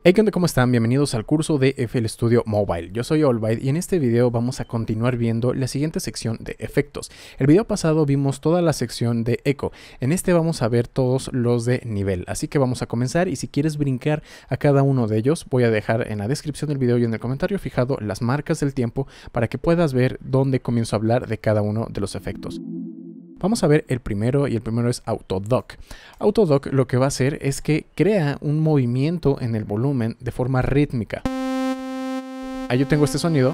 Hey, ¿qué onda? ¿Cómo están? Bienvenidos al curso de FL Studio Mobile. Yo soy Allbyte y en este video vamos a continuar viendo la siguiente sección de efectos. El video pasado vimos toda la sección de eco. En este vamos a ver todos los de nivel. Así que vamos a comenzar y si quieres brincar a cada uno de ellos, voy a dejar en la descripción del video y en el comentario fijado las marcas del tiempo para que puedas ver dónde comienzo a hablar de cada uno de los efectos. Vamos a ver el primero y el primero es Autodock. Autodock lo que va a hacer es que crea un movimiento en el volumen de forma rítmica. Ahí yo tengo este sonido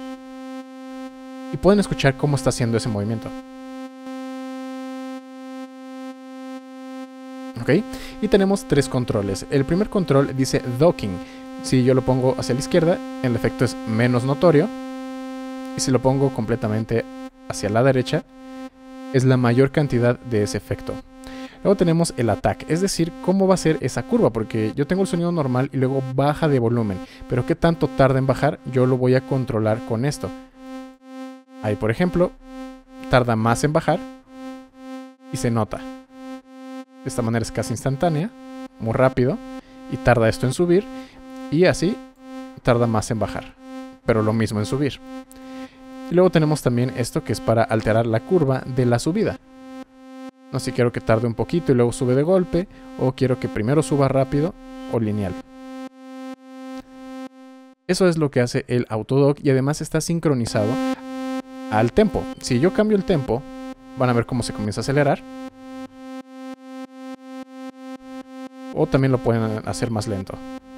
y pueden escuchar cómo está haciendo ese movimiento. ¿Ok? Y tenemos tres controles. El primer control dice Docking. Si yo lo pongo hacia la izquierda, el efecto es menos notorio. Y si lo pongo completamente hacia la derecha, es la mayor cantidad de ese efecto. Luego tenemos el attack, es decir, cómo va a ser esa curva, porque yo tengo el sonido normal y luego baja de volumen, pero qué tanto tarda en bajar, yo lo voy a controlar con esto. Ahí, por ejemplo, tarda más en bajar y se nota. De esta manera es casi instantánea, muy rápido, y tarda esto en subir, y así tarda más en bajar, pero lo mismo en subir. Y luego tenemos también esto que es para alterar la curva de la subida. No sé si quiero que tarde un poquito y luego sube de golpe, o quiero que primero suba rápido o lineal. Eso es lo que hace el Autodock y además está sincronizado al tempo. Si yo cambio el tempo, van a ver cómo se comienza a acelerar. O también lo pueden hacer más lento.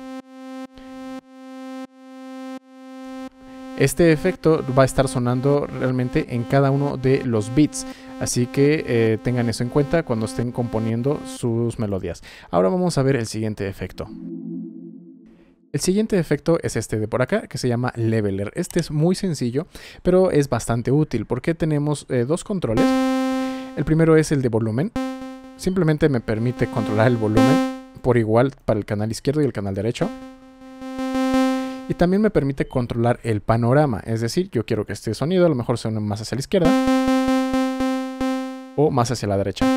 Este efecto va a estar sonando realmente en cada uno de los beats, así que tengan eso en cuenta cuando estén componiendo sus melodías. Ahora vamos a ver el siguiente efecto. El siguiente efecto es este de por acá, que se llama Leveler. Este es muy sencillo, pero es bastante útil porque tenemos dos controles. El primero es el de volumen. Simplemente me permite controlar el volumen por igual para el canal izquierdo y el canal derecho. Y también me permite controlar el panorama, es decir, yo quiero que este sonido a lo mejor suene más hacia la izquierda o más hacia la derecha.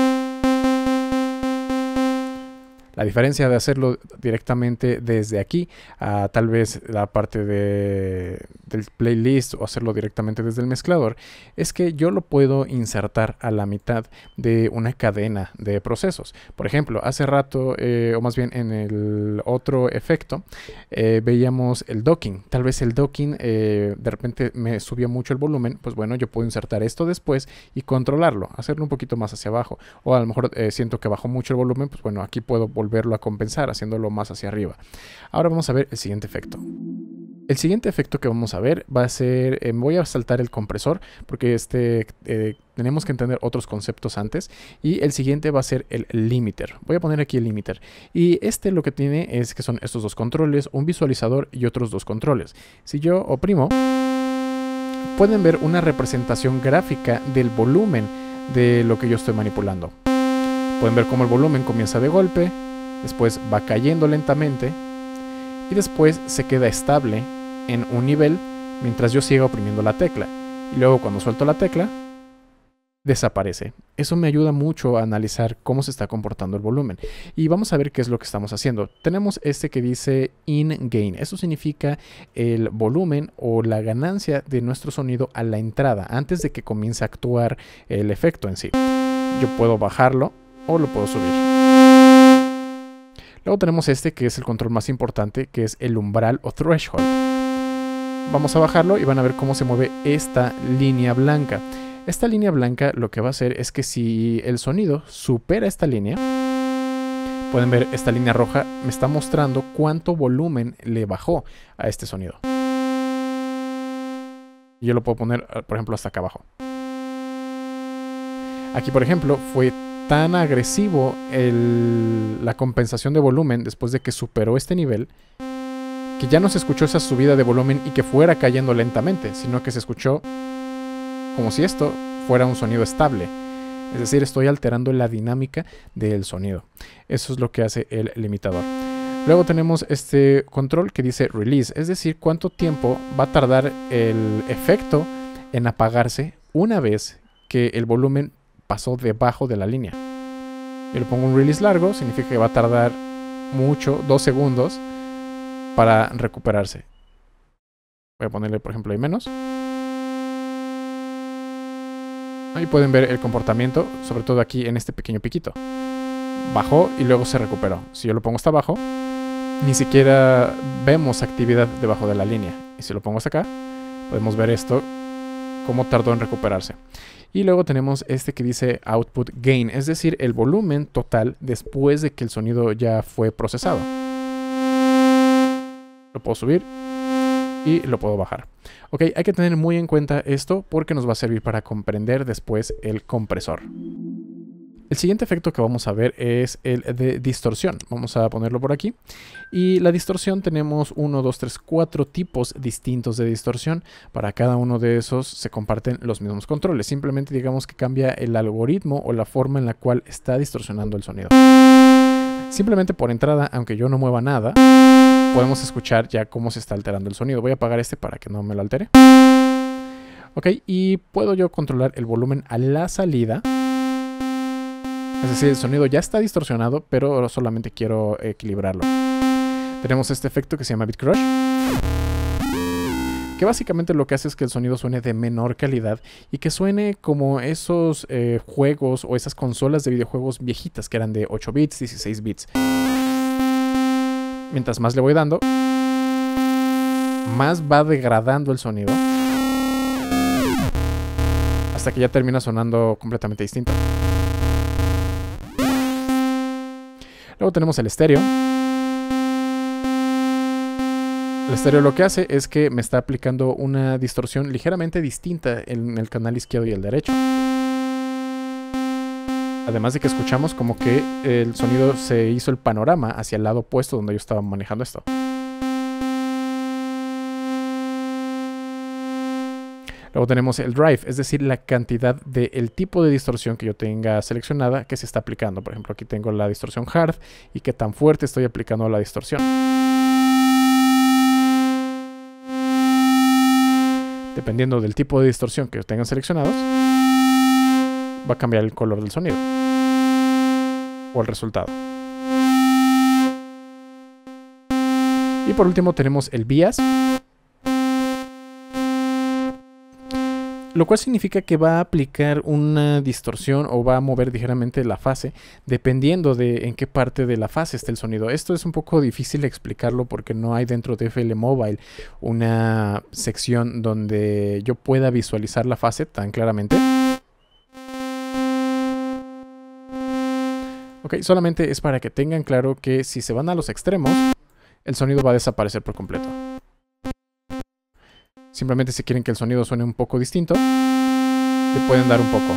La diferencia de hacerlo directamente desde aquí a tal vez la parte del playlist o hacerlo directamente desde el mezclador es que yo lo puedo insertar a la mitad de una cadena de procesos. Por ejemplo, hace rato, o más bien en el otro efecto, veíamos el docking. Tal vez el docking de repente me subió mucho el volumen, pues bueno, yo puedo insertar esto después y controlarlo, hacerlo un poquito más hacia abajo. O a lo mejor siento que bajó mucho el volumen, pues bueno, aquí puedo volverlo a compensar haciéndolo más hacia arriba. Ahora vamos a ver el siguiente efecto. El siguiente efecto que vamos a ver va a ser, voy a saltar el compresor porque tenemos que entender otros conceptos antes, y el siguiente va a ser el limiter. Voy a poner aquí el limiter y lo que tiene es que son estos dos controles, un visualizador y otros dos controles. Si yo oprimo, pueden ver una representación gráfica del volumen de lo que yo estoy manipulando. Pueden ver cómo el volumen comienza de golpe, después va cayendo lentamente y después se queda estable en un nivel mientras yo siga oprimiendo la tecla. Y luego cuando suelto la tecla, desaparece. Eso me ayuda mucho a analizar cómo se está comportando el volumen. Y vamos a ver qué es lo que estamos haciendo. Tenemos este que dice in-gain. Eso significa el volumen o la ganancia de nuestro sonido a la entrada, antes de que comience a actuar el efecto en sí. Yo puedo bajarlo o lo puedo subir. Luego tenemos este que es el control más importante, que es el umbral o threshold. Vamos a bajarlo y van a ver cómo se mueve esta línea blanca. Esta línea blanca lo que va a hacer es que si el sonido supera esta línea, pueden ver esta línea roja me está mostrando cuánto volumen le bajó a este sonido. Y yo lo puedo poner, por ejemplo, hasta acá abajo. Aquí, por ejemplo, fue tan agresivo la compensación de volumen después de que superó este nivel, que ya no se escuchó esa subida de volumen y que fuera cayendo lentamente, sino que se escuchó como si esto fuera un sonido estable. Es decir, estoy alterando la dinámica del sonido. Eso es lo que hace el limitador. Luego tenemos este control que dice release, es decir, cuánto tiempo va a tardar el efecto en apagarse una vez que el volumen pasó debajo de la línea. Yo le pongo un release largo, significa que va a tardar mucho, 2 segundos, para recuperarse. Voy a ponerle, por ejemplo, ahí menos. Ahí pueden ver el comportamiento, sobre todo aquí en este pequeño piquito. Bajó y luego se recuperó. Si yo lo pongo hasta abajo, ni siquiera vemos actividad debajo de la línea. Y si lo pongo hasta acá, podemos ver esto, cómo tardó en recuperarse. Y luego tenemos este que dice Output Gain, es decir, el volumen total después de que el sonido ya fue procesado. Lo puedo subir y lo puedo bajar. Ok, hay que tener muy en cuenta esto porque nos va a servir para comprender después el compresor. El siguiente efecto que vamos a ver es el de distorsión. Vamos a ponerlo por aquí. Y la distorsión tenemos 1, 2, 3, 4 tipos distintos de distorsión. Para cada uno de esos se comparten los mismos controles. Simplemente digamos que cambia el algoritmo o la forma en la cual está distorsionando el sonido. Simplemente por entrada, aunque yo no mueva nada, podemos escuchar ya cómo se está alterando el sonido. Voy a apagar este para que no me lo altere. Ok, y puedo yo controlar el volumen a la salida. Es decir, el sonido ya está distorsionado, pero solamente quiero equilibrarlo. Tenemos este efecto que se llama Beat Crush, que básicamente lo que hace es que el sonido suene de menor calidad y que suene como esos juegos o esas consolas de videojuegos viejitas que eran de 8 bits, 16 bits. Mientras más le voy dando, más va degradando el sonido hasta que ya termina sonando completamente distinto. Luego tenemos el estéreo. El estéreo lo que hace es que me está aplicando una distorsión ligeramente distinta en el canal izquierdo y el derecho. Además de que escuchamos como que el sonido se hizo el panorama hacia el lado opuesto donde yo estaba manejando esto. Luego tenemos el drive, es decir, la cantidad del tipo de distorsión que yo tenga seleccionada que se está aplicando. Por ejemplo, aquí tengo la distorsión hard y qué tan fuerte estoy aplicando la distorsión. Dependiendo del tipo de distorsión que tengan seleccionados, va a cambiar el color del sonido o el resultado. Y por último tenemos el bias, lo cual significa que va a aplicar una distorsión o va a mover ligeramente la fase dependiendo de en qué parte de la fase está el sonido. Esto es un poco difícil de explicarlo porque no hay dentro de FL Mobile una sección donde yo pueda visualizar la fase tan claramente. Ok, solamente es para que tengan claro que si se van a los extremos, el sonido va a desaparecer por completo. Simplemente si quieren que el sonido suene un poco distinto, le pueden dar un poco.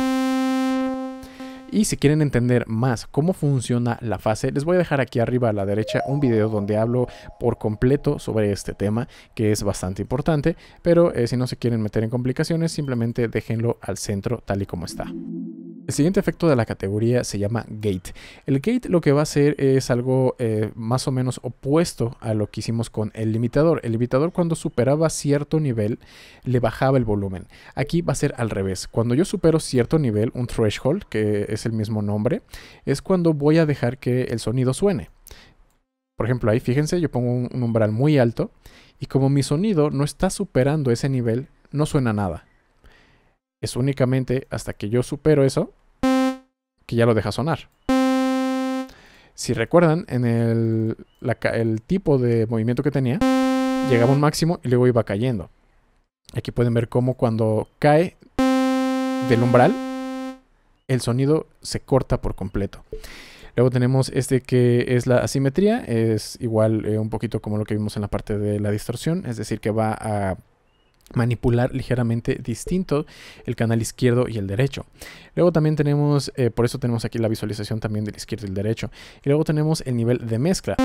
Y si quieren entender más cómo funciona la fase, les voy a dejar aquí arriba a la derecha un video donde hablo por completo sobre este tema, que es bastante importante, pero si no se quieren meter en complicaciones, simplemente déjenlo al centro tal y como está. El siguiente efecto de la categoría se llama Gate. El Gate lo que va a hacer es algo más o menos opuesto a lo que hicimos con el limitador. El limitador cuando superaba cierto nivel le bajaba el volumen. Aquí va a ser al revés. Cuando yo supero cierto nivel, un threshold, que es el mismo nombre, es cuando voy a dejar que el sonido suene. Por ejemplo, ahí fíjense, yo pongo un umbral muy alto y como mi sonido no está superando ese nivel, no suena nada. Es únicamente hasta que yo supero eso que ya lo deja sonar. Si recuerdan, en el tipo de movimiento que tenía, llegaba a un máximo y luego iba cayendo. Aquí pueden ver cómo cuando cae del umbral, el sonido se corta por completo. Luego tenemos este que es la asimetría. Es igual un poquito como lo que vimos en la parte de la distorsión. Es decir, que va a manipular ligeramente distinto el canal izquierdo y el derecho. Luego también tenemos, por eso tenemos aquí la visualización también del izquierdo y el derecho. Y luego tenemos el nivel de mezcla.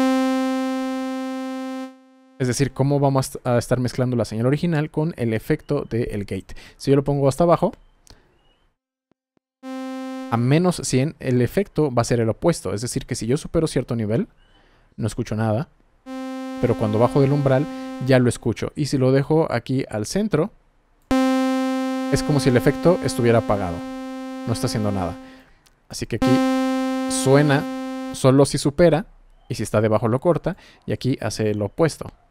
Es decir, cómo vamos a estar mezclando la señal original con el efecto del gate. Si yo lo pongo hasta abajo, a menos 100, el efecto va a ser el opuesto. Es decir, que si yo supero cierto nivel, no escucho nada. Pero cuando bajo del umbral, ya lo escucho. Y si lo dejo aquí al centro, es como si el efecto estuviera apagado. No está haciendo nada. Así que aquí suena solo si supera. Y si está debajo lo corta. Y aquí hace lo opuesto.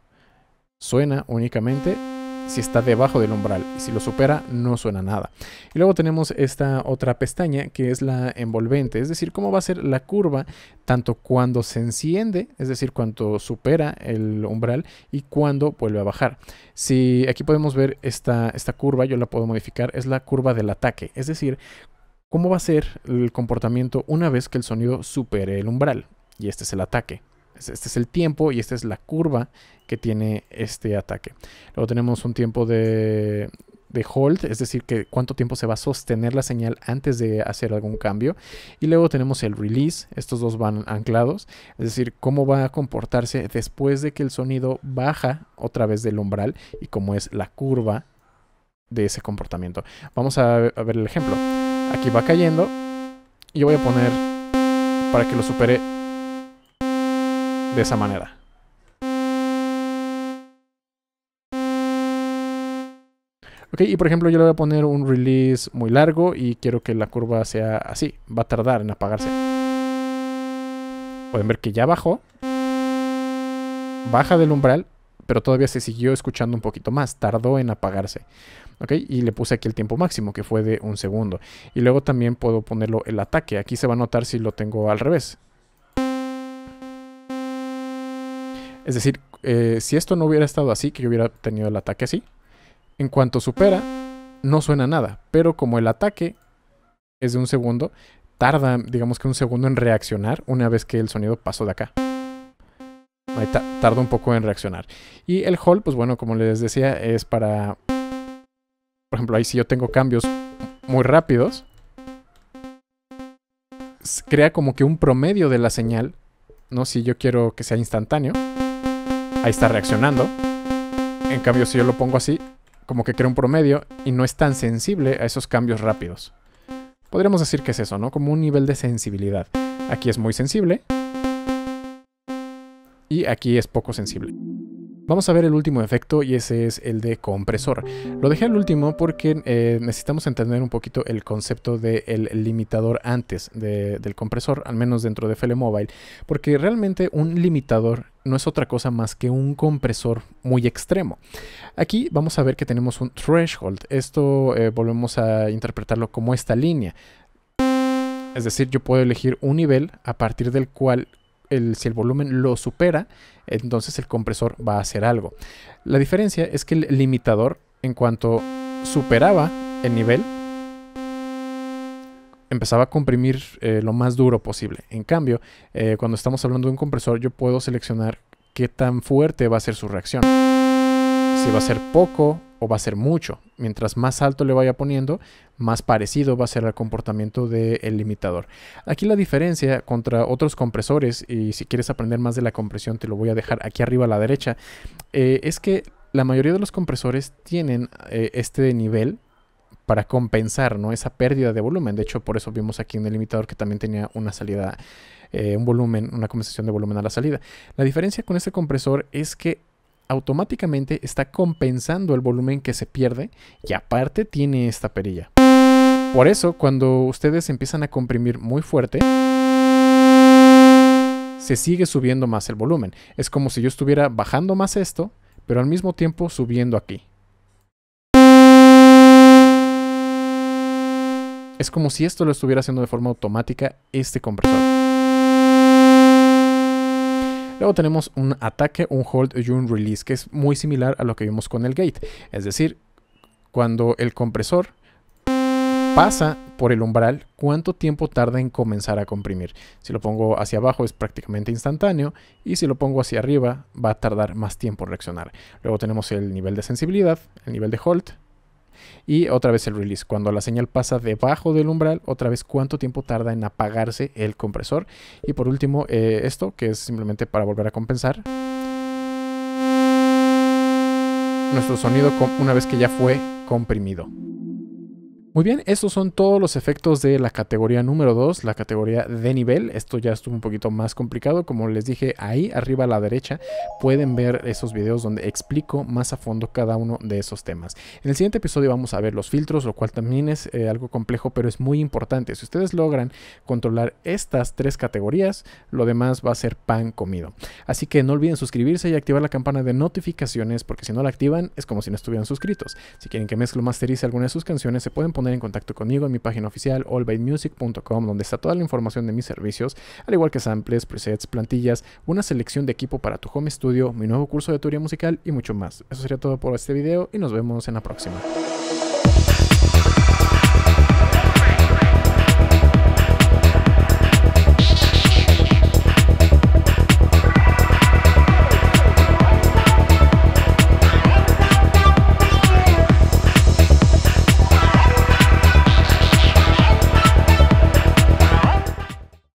suena únicamente si está debajo del umbral, y si lo supera no suena nada. Y luego tenemos esta otra pestaña que es la envolvente, es decir, cómo va a ser la curva tanto cuando se enciende, es decir, cuando supera el umbral, y cuando vuelve a bajar. Si aquí podemos ver esta curva, yo la puedo modificar, es la curva del ataque, es decir, cómo va a ser el comportamiento una vez que el sonido supere el umbral, y este es el ataque. Este es el tiempo y esta es la curva que tiene este ataque. Luego tenemos un tiempo de hold, es decir, que cuánto tiempo se va a sostener la señal antes de hacer algún cambio. Y luego tenemos el release, estos dos van anclados, es decir, cómo va a comportarse después de que el sonido baja otra vez del umbral y cómo es la curva de ese comportamiento. Vamos a ver el ejemplo. Aquí va cayendo y yo voy a poner para que lo supere de esa manera. Ok, y por ejemplo yo le voy a poner un release muy largo y quiero que la curva sea así. Va a tardar en apagarse. Pueden ver que ya bajó. Baja del umbral, pero todavía se siguió escuchando un poquito más. Tardó en apagarse. Ok, y le puse aquí el tiempo máximo, que fue de 1 segundo. Y luego también puedo ponerlo el ataque. Aquí se va a notar si lo tengo al revés. Es decir, si esto no hubiera estado así, que yo hubiera tenido el ataque así, en cuanto supera, no suena nada. Pero como el ataque es de 1 segundo, tarda, digamos que 1 segundo en reaccionar una vez que el sonido pasó de acá. Ahí tarda un poco en reaccionar. Y el hold, pues bueno, como les decía, es para... Por ejemplo, ahí si yo tengo cambios muy rápidos, crea como que un promedio de la señal, ¿no? Si yo quiero que sea instantáneo, ahí está reaccionando. En cambio, si yo lo pongo así, como que crea un promedio y no es tan sensible a esos cambios rápidos. Podríamos decir que es eso, ¿no? Como un nivel de sensibilidad. Aquí es muy sensible y aquí es poco sensible. Vamos a ver el último efecto y ese es el de compresor. Lo dejé al último porque necesitamos entender un poquito el concepto del limitador antes del compresor, al menos dentro de FL Mobile, porque realmente un limitador no es otra cosa más que un compresor muy extremo. Aquí vamos a ver que tenemos un threshold. Esto volvemos a interpretarlo como esta línea. Es decir, yo puedo elegir un nivel a partir del cual si el volumen lo supera, entonces el compresor va a hacer algo. La diferencia es que el limitador, en cuanto superaba el nivel, empezaba a comprimir lo más duro posible. En cambio, cuando estamos hablando de un compresor, yo puedo seleccionar qué tan fuerte va a ser su reacción. Si va a ser poco o va a ser mucho. Mientras más alto le vaya poniendo, más parecido va a ser el comportamiento del limitador. Aquí la diferencia contra otros compresores, y si quieres aprender más de la compresión te lo voy a dejar aquí arriba a la derecha, es que la mayoría de los compresores tienen este nivel para compensar, ¿no?, esa pérdida de volumen. De hecho, por eso vimos aquí en el limitador que también tenía una salida, un volumen, una compensación de volumen a la salida. La diferencia con este compresor es que automáticamente está compensando el volumen que se pierde y aparte tiene esta perilla. Por eso, cuando ustedes empiezan a comprimir muy fuerte, se sigue subiendo más el volumen. Es como si yo estuviera bajando más esto, pero al mismo tiempo subiendo aquí. Es como si esto lo estuviera haciendo de forma automática este compresor. Luego tenemos un ataque, un hold y un release, que es muy similar a lo que vimos con el gate. Es decir, cuando el compresor pasa por el umbral, ¿cuánto tiempo tarda en comenzar a comprimir? Si lo pongo hacia abajo es prácticamente instantáneo y si lo pongo hacia arriba va a tardar más tiempo en reaccionar. Luego tenemos el nivel de sensibilidad, el nivel de hold y otra vez el release. Cuando la señal pasa debajo del umbral, otra vez cuánto tiempo tarda en apagarse el compresor. Y por último esto, que es simplemente para volver a compensar nuestro sonido una vez que ya fue comprimido. Muy bien, estos son todos los efectos de la categoría número 2, la categoría de nivel. Esto ya estuvo un poquito más complicado. Como les dije, ahí arriba a la derecha pueden ver esos videos donde explico más a fondo cada uno de esos temas. En el siguiente episodio vamos a ver los filtros, lo cual también es algo complejo, pero es muy importante. Si ustedes logran controlar estas 3 categorías, lo demás va a ser pan comido. Así que no olviden suscribirse y activar la campana de notificaciones, porque si no la activan es como si no estuvieran suscritos. Si quieren que mezclo o masterice alguna de sus canciones, se pueden poner en contacto conmigo en mi página oficial allbymusic.com, donde está toda la información de mis servicios, al igual que samples, presets, plantillas, una selección de equipo para tu home studio, mi nuevo curso de teoría musical y mucho más. Eso sería todo por este video y nos vemos en la próxima.